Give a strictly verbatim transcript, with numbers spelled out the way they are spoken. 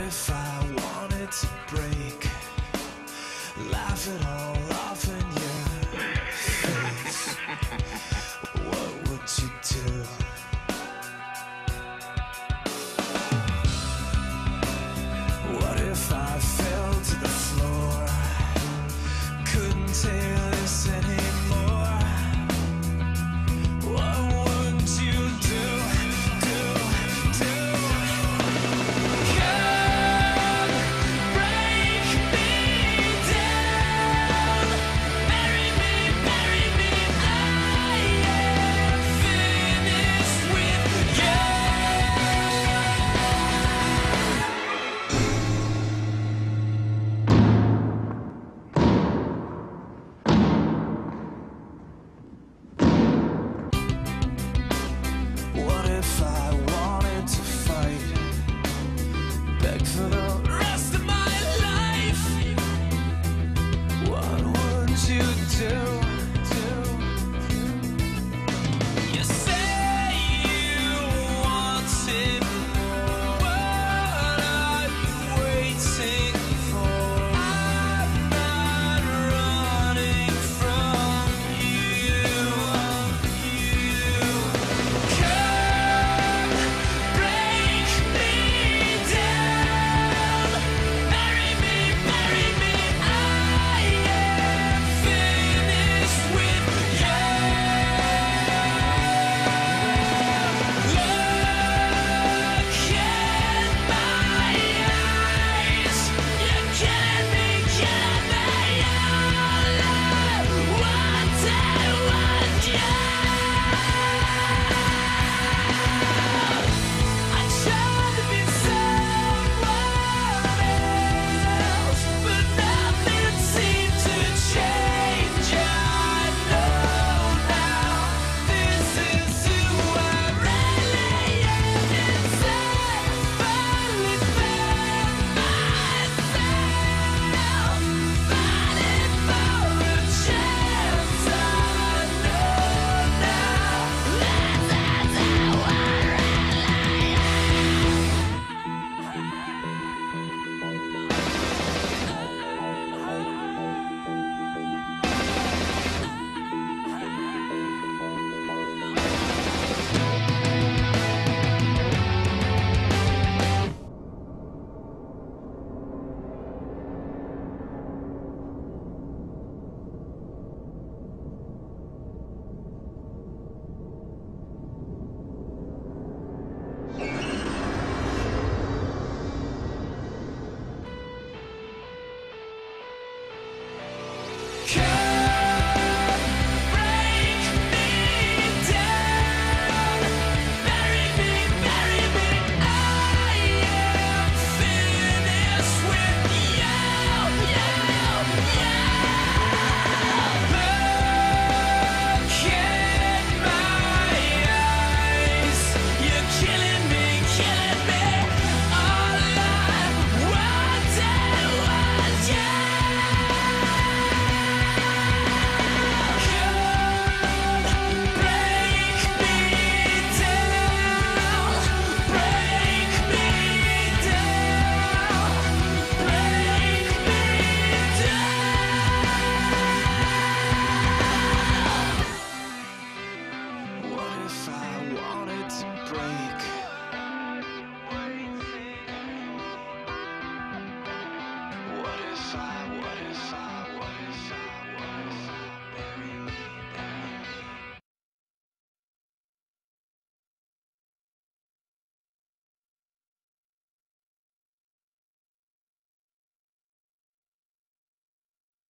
if I wanted to break? Laugh it all off in your face. What would you do? What if I fell to the floor? Couldn't take this anymore. What would you do? Do, do? Come break me down. Bury me, bury me. I am finished with you. What if I wanted to fight? Beg for the rest of my life. What would you do? do? You say you wanted more. What are you waiting for? I'm not running from you. Come break me down. Bury me, bury me. I am finished with you. Look in my eyes. You're killing me, killing me. All I wanted was you. I tried to be someone else, but nothing seemed to change. I know now this is who I really am inside. Finally found myself, fighting for a chance. I know now this is who I really Come break me down. Bury me, bury me. I am finished with you. Look in my eyes. You're killing me, killing me. All I wanted was you. Come break me down. Break me down. Break me down. What if I wanted to break?